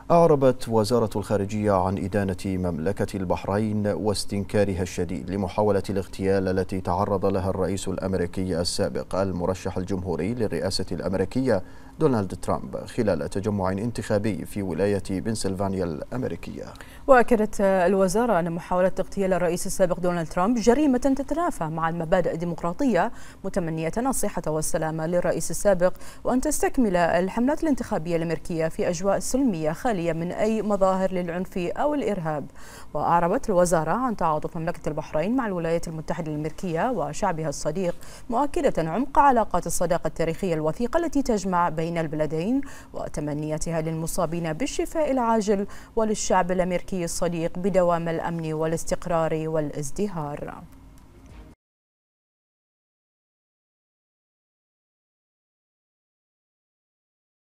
أعربت وزارة الخارجية عن إدانة مملكة البحرين واستنكارها الشديد لمحاولة الاغتيال التي تعرض لها الرئيس الأمريكي السابق المرشح الجمهوري للرئاسة الأمريكية دونالد ترامب خلال تجمع انتخابي في ولاية بنسلفانيا الأمريكية. وأكدت الوزارة أن محاولة اغتيال الرئيس السابق دونالد ترامب جريمة تتنافى مع المبادئ الديمقراطية، متمنية الصحة والسلامة للرئيس السابق وأن تستكمل الحملات الانتخابية الأمريكية في أجواء سلمية خالية من أي مظاهر للعنف أو الإرهاب. وأعربت الوزارة عن تعاطف مملكة البحرين مع الولايات المتحدة الأمريكية وشعبها الصديق، مؤكدة عمق علاقات الصداقة التاريخية الوثيقة التي تجمع بين البلدين، وتمنياتها للمصابين بالشفاء العاجل وللشعب الأمريكي الصديق بدوام الأمن والاستقرار والازدهار.